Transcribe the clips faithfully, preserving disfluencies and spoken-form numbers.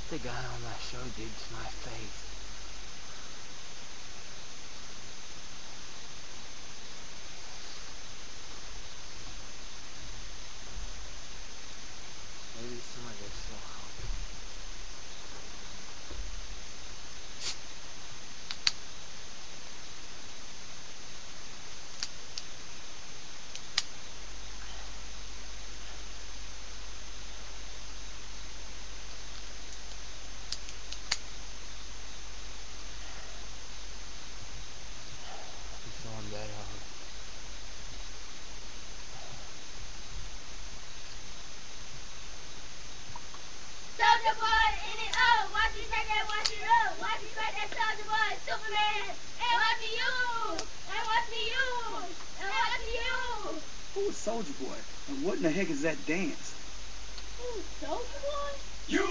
the gun on my show did to my face. Maybe some of this will help. I'm feeling better. Soldier Boy in it up. Watch me take that, watch it up. Watch me crack that Soldier Boy, Superman. And watch me you. And watch me you. And watch me you. Who is Soldier Boy? And what in the heck is that dance? Who's Soldier Boy? You!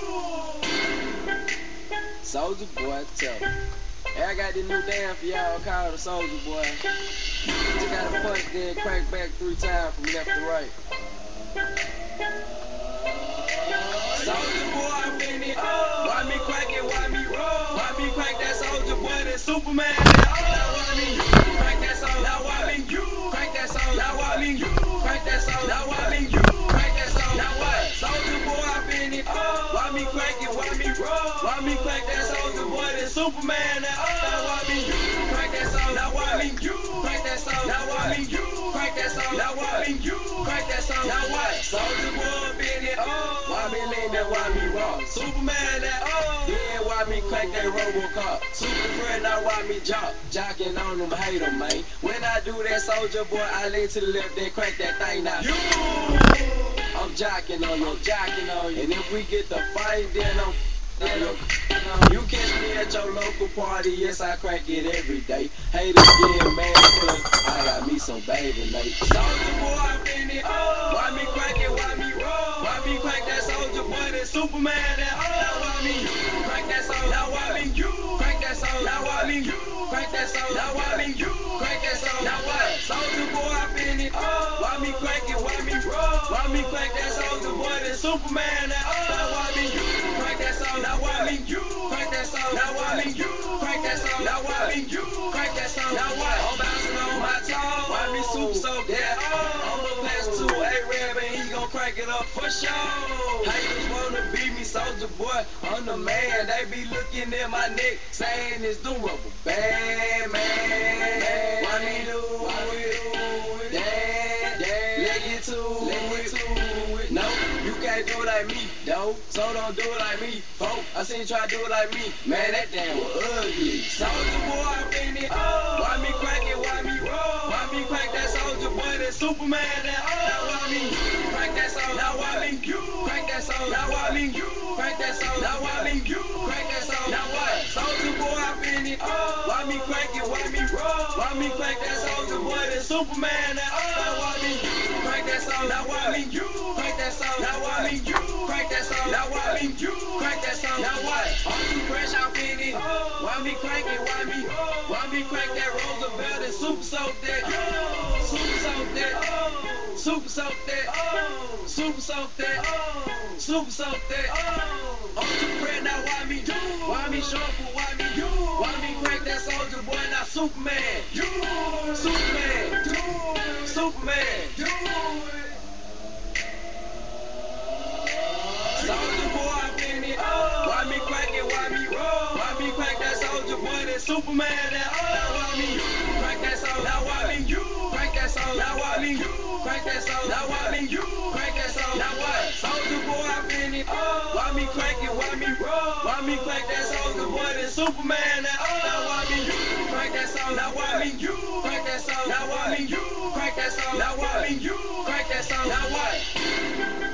Soldier Boy, tell me. Hey, I got this new dance for y'all called the Soldier Boy. Just gotta punch, then crank back three times from left to right. Soldier Boy, I'm in it. Why me crank it? Why me roll? Why me crank that Soldier Boy? That Superman. Now why me you crank that Soldier? Now why me you crank that Soldier? Now why me you crank that Soldier? Now why me you crank that Soldier? Now what? Soldier Boy, I'm in it. Why me crank it? Why me roll? Why me crank that Soldier Boy? That Superman. Now why me you crank that Soldier? Now why me you crank that Soldier? Now why me you crank that Soldier? Now why me you crank that Soldier? Now what? Soldier Boy, I'm in it. Why me lean that? Why me roll? Superman that oh yeah, why me crank that Robocop? Super friend, now why me jock? Jocking on them, hate them, man. When I do that, Soldier Boy, I lay to the left, then crank that thing now. You, I'm jocking on you, jocking on you. And if we get the fight, then I'm, then I'm, you catch me at your local party, yes, I crank it every day. Haters get mad, cause I got me some baby late. Soldier Boy, I'm in it. Why me crank it? Why me roll? Why me crank that Soldier Boy? That Superman that oh, now why me crank that Soldier? Now why me you crank that Soldier? Now why me you crank that Soldier? Now why me you crank that Soldier? Now what? Soldier Boy, I'm in it. Why me crank it? Why me roll? Why me crank that Soldier Boy? That Superman that oh, now why me you crank that Soldier? Now why me you crank that Soldier? Now why me you crank that Soldier? Now why me you crank that Soldier? Now what? I'm bouncing on my toes. Why me super so yeah? I'm a pass to A-Rab and he gon' crank it up for sure. Haters wanna beat me, Soldier Boy, I'm the man. They be looking at my neck, saying it's the rubber band, man. Why me do it? Damn, damn. Let it to it. No, you can't do it like me, though. So don't do it like me, folk. I seen you try to do it like me. Man, that damn was ugly. Soldier Boy, I'm in it. Why me crank it? Why me roll? Why me crank that Soldier Boy? That Superman that oh. Now why me crank that Soldier? Now why me you crank that Soldier? Now why me you crank that Soldier? Now why me you crank that Soldier? Now what? Soldier Boy, I'm in it. Why me crank it? Why me roll? Why me crank that Soldier Boy? That Superman that oh. Now why me you crank that Soldier? Now why me you crank that Soldier? Now why me you crank that Soldier? Now why me you crank that Soldier? Now what? I'm too fresh, I'm in it. Why me crank it? Why me? Why me crank that Roosevelt and super soak that? Super soak that. Super soak that. Super soak that. Super soak that. I'm too fresh now. Why me? Why me shuffle? Why me? Why me crank that Soldier Boy? Now Superman. Superman. Superman. Soldier Boy, I'm in it. Why me crank it? Why me roll? Why me crank that Soldier Boy? That Superman that oh. Now why me crank that Soldier? Now why me you crank that Soldier? Now why me you crank that Soldier? Now why me you crank that Soldier? Now what? Soldier Boy, I'm in it. Why me crank it? Why me roll? Why me crank that Soldier Boy? That Superman that oh. Now why me you crank that Soldier? Now why me you crank that Soldier? Now why me you crank that Soldier? Now why me you crank that Soldier? Now what?